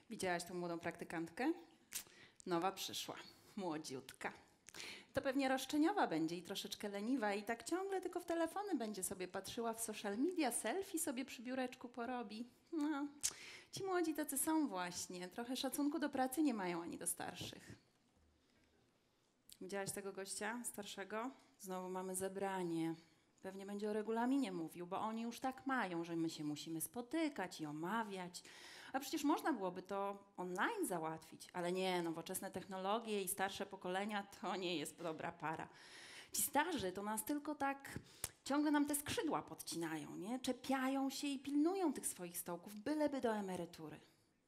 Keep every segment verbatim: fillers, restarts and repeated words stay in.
Widziałaś tą młodą praktykantkę? Nowa przyszła, młodziutka. To pewnie roszczeniowa będzie i troszeczkę leniwa i tak ciągle tylko w telefony będzie sobie patrzyła w social media, selfie sobie przy biureczku porobi. No, ci młodzi tacy są właśnie, trochę szacunku do pracy nie mają ani do starszych. Widziałaś tego gościa starszego? Znowu mamy zebranie. Pewnie będzie o regulaminie mówił, bo oni już tak mają, że my się musimy spotykać i omawiać. A przecież można byłoby to online załatwić, ale nie, nowoczesne technologie i starsze pokolenia to nie jest dobra para. Ci starzy to nas tylko tak ciągle nam te skrzydła podcinają, nie? Czepiają się i pilnują tych swoich stołków, byleby do emerytury.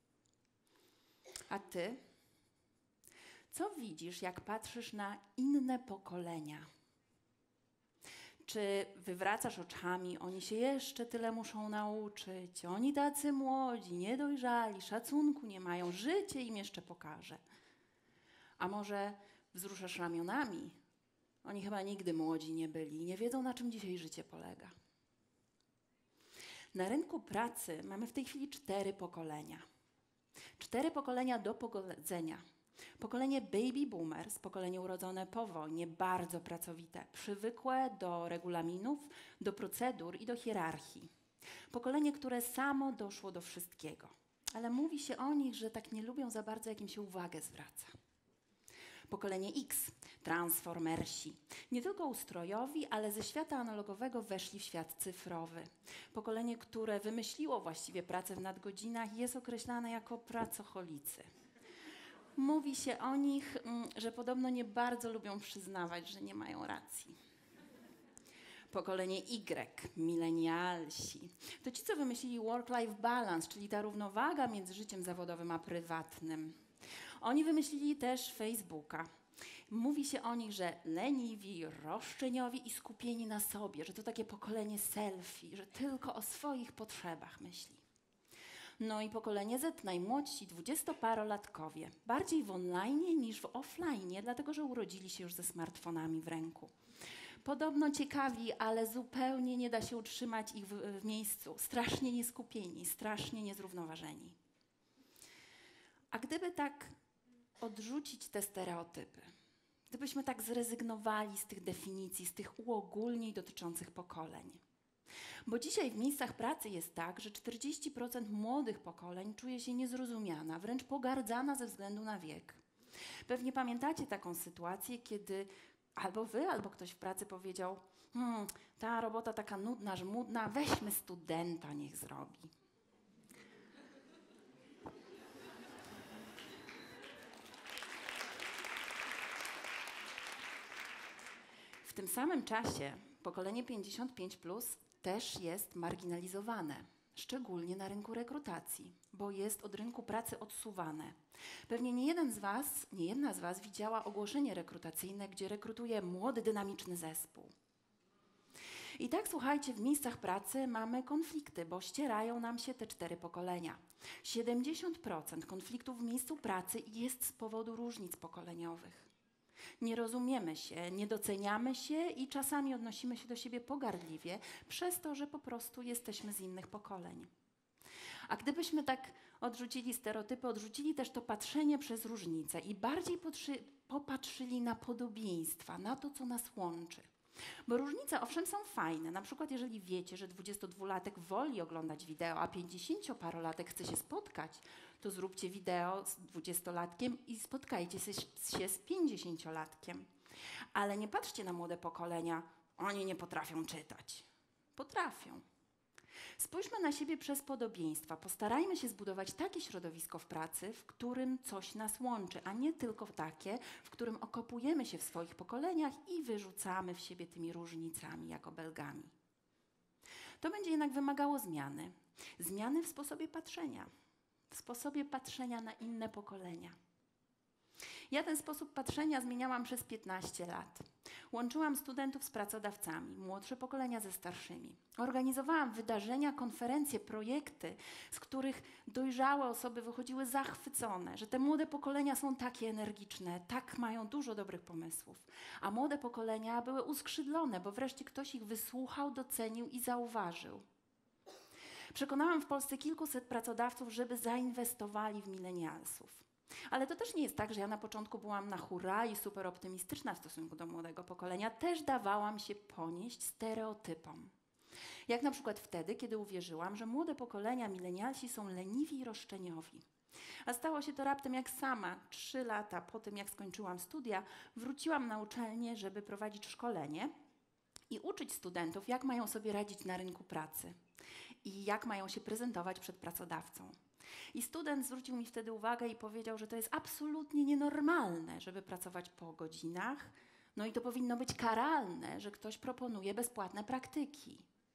A ty? Co widzisz, jak patrzysz na inne pokolenia? Czy wywracasz oczami, oni się jeszcze tyle muszą nauczyć, oni tacy młodzi, niedojrzali, szacunku nie mają, życie im jeszcze pokaże. A może wzruszasz ramionami? Oni chyba nigdy młodzi nie byli, nie wiedzą, na czym dzisiaj życie polega. Na rynku pracy mamy w tej chwili cztery pokolenia. Cztery pokolenia do pogodzenia. Pokolenie baby boomers, pokolenie urodzone po wojnie, bardzo pracowite, przywykłe do regulaminów, do procedur i do hierarchii. Pokolenie, które samo doszło do wszystkiego. Ale mówi się o nich, że tak nie lubią za bardzo, jak im się uwagę zwraca. Pokolenie X, transformersi. Nie tylko ustrojowi, ale ze świata analogowego weszli w świat cyfrowy. Pokolenie, które wymyśliło właściwie pracę w nadgodzinach, jest określane jako pracocholicy. Mówi się o nich, że podobno nie bardzo lubią przyznawać, że nie mają racji. Pokolenie Y, milenialsi. To ci, co wymyślili work-life balance, czyli ta równowaga między życiem zawodowym a prywatnym. Oni wymyślili też Facebooka. Mówi się o nich, że leniwi, roszczeniowi i skupieni na sobie, że to takie pokolenie selfie, że tylko o swoich potrzebach myśli. No i pokolenie Z, najmłodsi, dwudziestoparolatkowie. Bardziej w online niż w offline, dlatego że urodzili się już ze smartfonami w ręku. Podobno ciekawi, ale zupełnie nie da się utrzymać ich w, w miejscu. Strasznie nieskupieni, strasznie niezrównoważeni. A gdyby tak odrzucić te stereotypy, gdybyśmy tak zrezygnowali z tych definicji, z tych uogólnień dotyczących pokoleń. Bo dzisiaj w miejscach pracy jest tak, że czterdzieści procent młodych pokoleń czuje się niezrozumiana, wręcz pogardzana ze względu na wiek. Pewnie pamiętacie taką sytuację, kiedy albo wy, albo ktoś w pracy powiedział: hmm, ta robota taka nudna, żmudna, weźmy studenta, niech zrobi. W tym samym czasie pokolenie pięćdziesiąt pięć plus też jest marginalizowane, szczególnie na rynku rekrutacji, bo jest od rynku pracy odsuwane. Pewnie nie jeden z was, nie jedna z was widziała ogłoszenie rekrutacyjne, gdzie rekrutuje młody, dynamiczny zespół. I tak, słuchajcie, w miejscach pracy mamy konflikty, bo ścierają nam się te cztery pokolenia. siedemdziesiąt procent konfliktów w miejscu pracy jest z powodu różnic pokoleniowych. Nie rozumiemy się, nie doceniamy się i czasami odnosimy się do siebie pogardliwie przez to, że po prostu jesteśmy z innych pokoleń. A gdybyśmy tak odrzucili stereotypy, odrzucili też to patrzenie przez różnice i bardziej popatrzyli na podobieństwa, na to, co nas łączy. Bo różnice owszem są fajne, na przykład jeżeli wiecie, że dwudziestodwulatek woli oglądać wideo, a pięćdziesięcioparolatek chce się spotkać, to zróbcie wideo z dwudziestolatkiem i spotkajcie się z pięćdziesięciolatkiem. Ale nie patrzcie na młode pokolenia, oni nie potrafią czytać. Potrafią. Spójrzmy na siebie przez podobieństwa. Postarajmy się zbudować takie środowisko w pracy, w którym coś nas łączy, a nie tylko takie, w którym okopujemy się w swoich pokoleniach i wyrzucamy w siebie tymi różnicami jako belgami. To będzie jednak wymagało zmiany. Zmiany w sposobie patrzenia. W sposobie patrzenia na inne pokolenia. Ja ten sposób patrzenia zmieniałam przez piętnaście lat. Łączyłam studentów z pracodawcami, młodsze pokolenia ze starszymi. Organizowałam wydarzenia, konferencje, projekty, z których dojrzałe osoby wychodziły zachwycone, że te młode pokolenia są takie energiczne, tak mają dużo dobrych pomysłów. A młode pokolenia były uskrzydlone, bo wreszcie ktoś ich wysłuchał, docenił i zauważył. Przekonałam w Polsce kilkuset pracodawców, żeby zainwestowali w milenialsów. Ale to też nie jest tak, że ja na początku byłam na hurra i super optymistyczna w stosunku do młodego pokolenia. Też dawałam się ponieść stereotypom. Jak na przykład wtedy, kiedy uwierzyłam, że młode pokolenia milenialsi są leniwi i roszczeniowi. A stało się to raptem, jak sama trzy lata po tym, jak skończyłam studia, wróciłam na uczelnię, żeby prowadzić szkolenie i uczyć studentów, jak mają sobie radzić na rynku pracy i jak mają się prezentować przed pracodawcą. I student zwrócił mi wtedy uwagę i powiedział, że to jest absolutnie nienormalne, żeby pracować po godzinach, no i to powinno być karalne, że ktoś proponuje bezpłatne praktyki.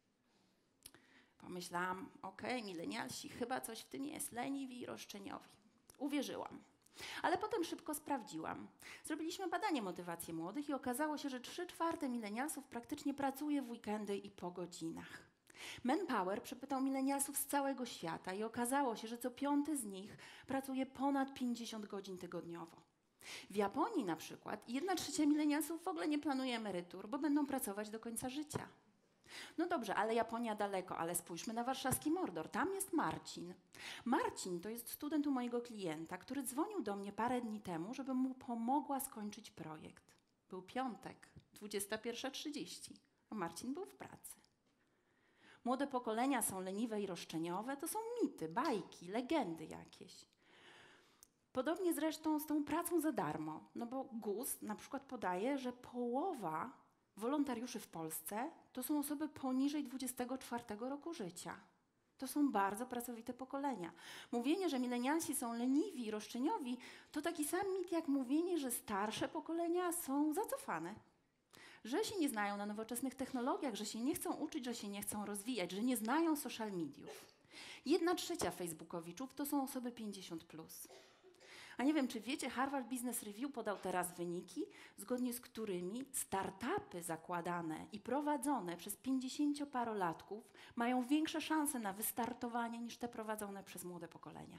Pomyślałam, okej, okay, milenialsi, chyba coś w tym jest, leniwi i roszczeniowi. Uwierzyłam. Ale potem szybko sprawdziłam. Zrobiliśmy badanie motywacji młodych i okazało się, że trzy czwarte milenialsów praktycznie pracuje w weekendy i po godzinach. Manpower przepytał milenialsów z całego świata i okazało się, że co piąty z nich pracuje ponad pięćdziesiąt godzin tygodniowo. W Japonii na przykład jedna trzecia milenialsów w ogóle nie planuje emerytur, bo będą pracować do końca życia. No dobrze, ale Japonia daleko, ale spójrzmy na warszawski Mordor. Tam jest Marcin. Marcin to jest student u mojego klienta, który dzwonił do mnie parę dni temu, żebym mu pomogła skończyć projekt. Był piątek, dwudziesta pierwsza trzydzieści, a Marcin był w pracy. Młode pokolenia są leniwe i roszczeniowe, to są mity, bajki, legendy jakieś. Podobnie zresztą z tą pracą za darmo, no bo G U S na przykład podaje, że połowa wolontariuszy w Polsce to są osoby poniżej dwudziestego czwartego roku życia. To są bardzo pracowite pokolenia. Mówienie, że milenialsi są leniwi i roszczeniowi, to taki sam mit jak mówienie, że starsze pokolenia są zacofane. Że się nie znają na nowoczesnych technologiach, że się nie chcą uczyć, że się nie chcą rozwijać, że nie znają social mediów. Jedna trzecia facebookowiczów to są osoby pięćdziesiąt plus. A nie wiem, czy wiecie, Harvard Business Review podał teraz wyniki, zgodnie z którymi startupy zakładane i prowadzone przez pięćdziesięcioparolatków mają większe szanse na wystartowanie niż te prowadzone przez młode pokolenia.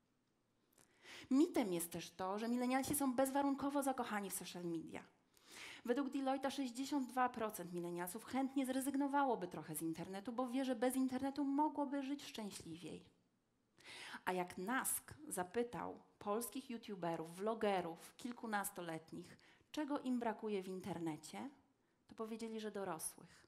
Mitem jest też to, że milenialsi są bezwarunkowo zakochani w social media. Według Deloitte'a sześćdziesiąt dwa procent milenialsów chętnie zrezygnowałoby trochę z internetu, bo wie, że bez internetu mogłoby żyć szczęśliwiej. A jak Nask zapytał polskich youtuberów, vlogerów, kilkunastoletnich, czego im brakuje w internecie, to powiedzieli, że dorosłych.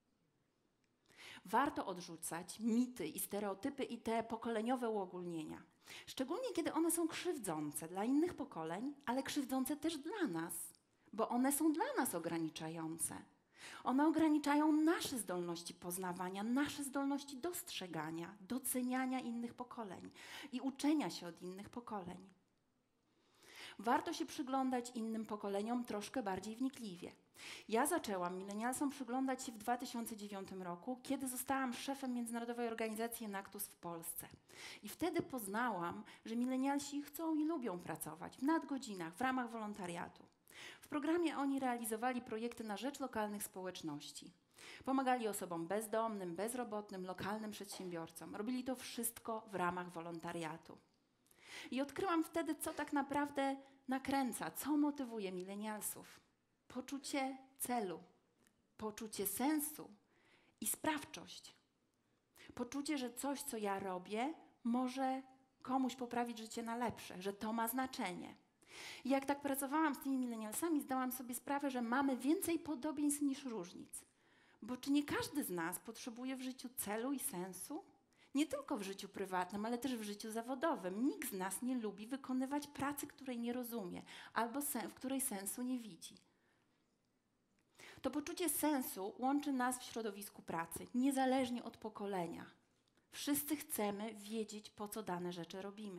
Warto odrzucać mity i stereotypy i te pokoleniowe uogólnienia. Szczególnie kiedy one są krzywdzące dla innych pokoleń, ale krzywdzące też dla nas, bo one są dla nas ograniczające. One ograniczają nasze zdolności poznawania, nasze zdolności dostrzegania, doceniania innych pokoleń i uczenia się od innych pokoleń. Warto się przyglądać innym pokoleniom troszkę bardziej wnikliwie. Ja zaczęłam milenialsom przyglądać się w dwa tysiące dziewiątym roku, kiedy zostałam szefem Międzynarodowej Organizacji Enactus w Polsce. I wtedy poznałam, że milenialsi chcą i lubią pracować w nadgodzinach, w ramach wolontariatu. W programie oni realizowali projekty na rzecz lokalnych społeczności. Pomagali osobom bezdomnym, bezrobotnym, lokalnym przedsiębiorcom. Robili to wszystko w ramach wolontariatu. I odkryłam wtedy, co tak naprawdę nakręca, co motywuje milenialsów. Poczucie celu, poczucie sensu i sprawczość. Poczucie, że coś, co ja robię, może komuś poprawić życie na lepsze, że to ma znaczenie. I jak tak pracowałam z tymi milenialsami, zdałam sobie sprawę, że mamy więcej podobieństw niż różnic. Bo czy nie każdy z nas potrzebuje w życiu celu i sensu? Nie tylko w życiu prywatnym, ale też w życiu zawodowym. Nikt z nas nie lubi wykonywać pracy, której nie rozumie, albo w której sensu nie widzi. To poczucie sensu łączy nas w środowisku pracy, niezależnie od pokolenia. Wszyscy chcemy wiedzieć, po co dane rzeczy robimy.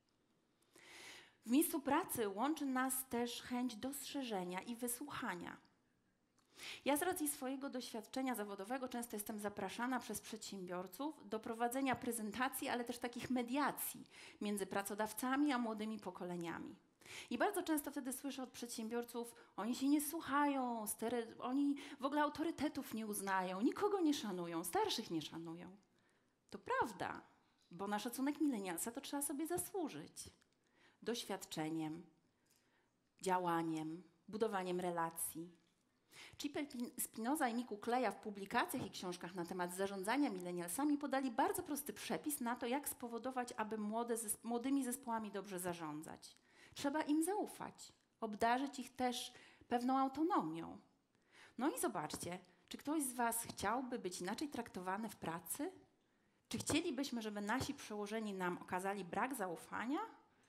W miejscu pracy łączy nas też chęć dostrzeżenia i wysłuchania. Ja z racji swojego doświadczenia zawodowego często jestem zapraszana przez przedsiębiorców do prowadzenia prezentacji, ale też takich mediacji między pracodawcami a młodymi pokoleniami. I bardzo często wtedy słyszę od przedsiębiorców, oni się nie słuchają, stery, oni w ogóle autorytetów nie uznają, nikogo nie szanują, starszych nie szanują. To prawda, bo na szacunek milenialsa to trzeba sobie zasłużyć. Doświadczeniem, działaniem, budowaniem relacji. Cipel Spinoza i Miku Kleja w publikacjach i książkach na temat zarządzania milenialsami podali bardzo prosty przepis na to, jak spowodować, aby młode zes- młodymi zespołami dobrze zarządzać. Trzeba im zaufać, obdarzyć ich też pewną autonomią. No i zobaczcie, czy ktoś z Was chciałby być inaczej traktowany w pracy? Czy chcielibyśmy, żeby nasi przełożeni nam okazali brak zaufania?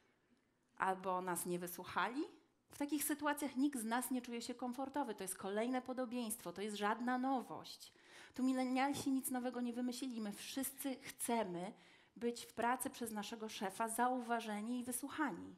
Albo nas nie wysłuchali? W takich sytuacjach nikt z nas nie czuje się komfortowy. To jest kolejne podobieństwo, to jest żadna nowość. Tu milenialsi nic nowego nie wymyślili. My wszyscy chcemy być w pracy przez naszego szefa zauważeni i wysłuchani.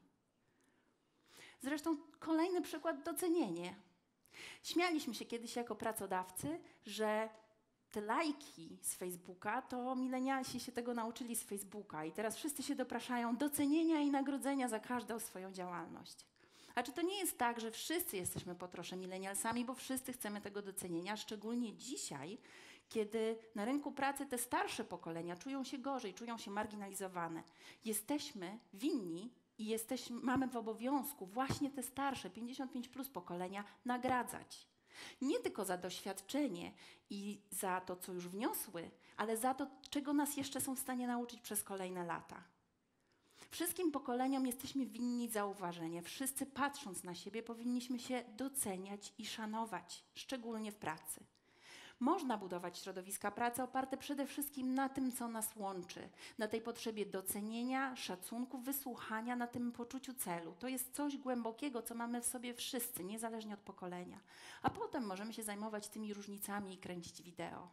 Zresztą kolejny przykład, docenienie. Śmialiśmy się kiedyś jako pracodawcy, że te lajki z Facebooka, to milenialsi się tego nauczyli z Facebooka i teraz wszyscy się dopraszają docenienia i nagrodzenia za każdą swoją działalność. A czy to nie jest tak, że wszyscy jesteśmy po trosze milenialsami, bo wszyscy chcemy tego docenienia, szczególnie dzisiaj, kiedy na rynku pracy te starsze pokolenia czują się gorzej, czują się marginalizowane. Jesteśmy winni i jesteśmy, mamy w obowiązku właśnie te starsze, pięćdziesiąt pięć plus pokolenia nagradzać. Nie tylko za doświadczenie i za to, co już wniosły, ale za to, czego nas jeszcze są w stanie nauczyć przez kolejne lata. Wszystkim pokoleniom jesteśmy winni zauważenie. Wszyscy patrząc na siebie powinniśmy się doceniać i szanować, szczególnie w pracy. Można budować środowiska pracy oparte przede wszystkim na tym, co nas łączy, na tej potrzebie docenienia, szacunku, wysłuchania, na tym poczuciu celu. To jest coś głębokiego, co mamy w sobie wszyscy, niezależnie od pokolenia. A potem możemy się zajmować tymi różnicami i kręcić wideo.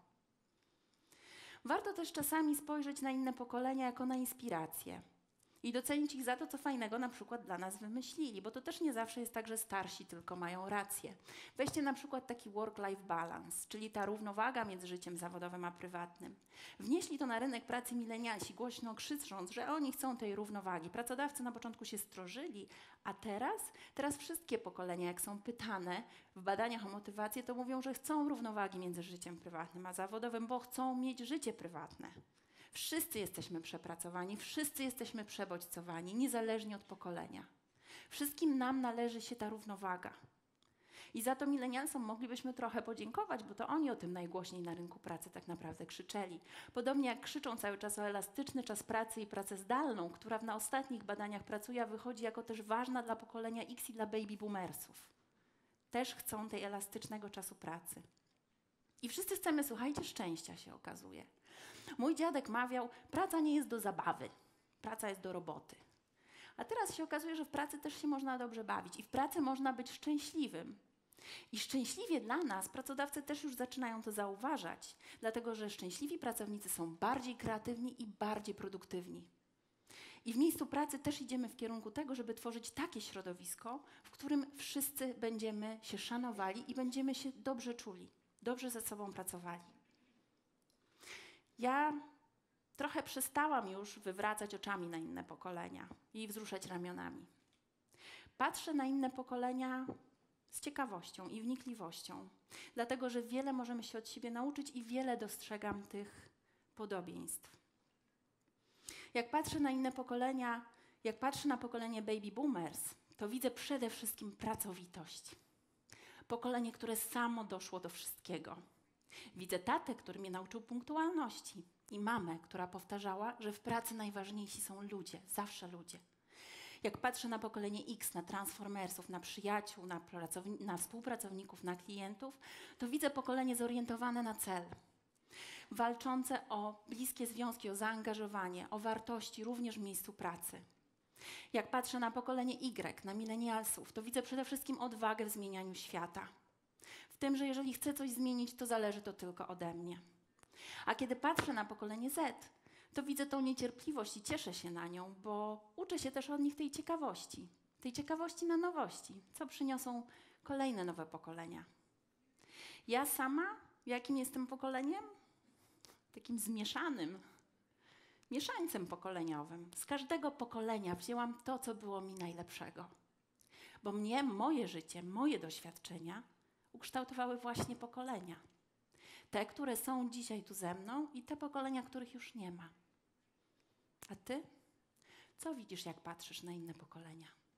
Warto też czasami spojrzeć na inne pokolenia jako na inspirację i docenić ich za to, co fajnego na przykład dla nas wymyślili, bo to też nie zawsze jest tak, że starsi tylko mają rację. Weźcie na przykład taki work-life balance, czyli ta równowaga między życiem zawodowym a prywatnym. Wnieśli to na rynek pracy milenialsi, głośno krzycząc, że oni chcą tej równowagi. Pracodawcy na początku się strożyli, a teraz, teraz wszystkie pokolenia, jak są pytane w badaniach o motywację, to mówią, że chcą równowagi między życiem prywatnym a zawodowym, bo chcą mieć życie prywatne. Wszyscy jesteśmy przepracowani, wszyscy jesteśmy przebodźcowani, niezależnie od pokolenia. Wszystkim nam należy się ta równowaga. I za to milenialsom moglibyśmy trochę podziękować, bo to oni o tym najgłośniej na rynku pracy tak naprawdę krzyczeli. Podobnie jak krzyczą cały czas o elastyczny czas pracy i pracę zdalną, która na ostatnich badaniach pracuje, a wychodzi jako też ważna dla pokolenia X i dla baby boomersów. Też chcą tej elastycznego czasu pracy. I wszyscy chcemy, słuchajcie, szczęścia się okazuje. Mój dziadek mawiał, praca nie jest do zabawy, praca jest do roboty. A teraz się okazuje, że w pracy też się można dobrze bawić i w pracy można być szczęśliwym. I szczęśliwie dla nas pracodawcy też już zaczynają to zauważać, dlatego że szczęśliwi pracownicy są bardziej kreatywni i bardziej produktywni. I w miejscu pracy też idziemy w kierunku tego, żeby tworzyć takie środowisko, w którym wszyscy będziemy się szanowali i będziemy się dobrze czuli, dobrze ze sobą pracowali. Ja trochę przestałam już wywracać oczami na inne pokolenia i wzruszać ramionami. Patrzę na inne pokolenia z ciekawością i wnikliwością, dlatego że wiele możemy się od siebie nauczyć i wiele dostrzegam tych podobieństw. Jak patrzę na inne pokolenia, jak patrzę na pokolenie baby boomers, to widzę przede wszystkim pracowitość. Pokolenie, które samo doszło do wszystkiego. Widzę tatę, który mnie nauczył punktualności i mamę, która powtarzała, że w pracy najważniejsi są ludzie, zawsze ludzie. Jak patrzę na pokolenie X, na transformersów, na przyjaciół, na, na współpracowników, na klientów, to widzę pokolenie zorientowane na cel. Walczące o bliskie związki, o zaangażowanie, o wartości również w miejscu pracy. Jak patrzę na pokolenie Y, na milenialsów, to widzę przede wszystkim odwagę w zmienianiu świata. W tym, że jeżeli chcę coś zmienić, to zależy to tylko ode mnie. A kiedy patrzę na pokolenie Z, to widzę tą niecierpliwość i cieszę się na nią, bo uczę się też od nich tej ciekawości. Tej ciekawości na nowości, co przyniosą kolejne nowe pokolenia. Ja sama, jakim jestem pokoleniem? Takim zmieszanym, mieszańcem pokoleniowym. Z każdego pokolenia wzięłam to, co było mi najlepszego. Bo mnie, moje życie, moje doświadczenia ukształtowały właśnie pokolenia. Te, które są dzisiaj tu ze mną i te pokolenia, których już nie ma. A ty? Co widzisz, jak patrzysz na inne pokolenia?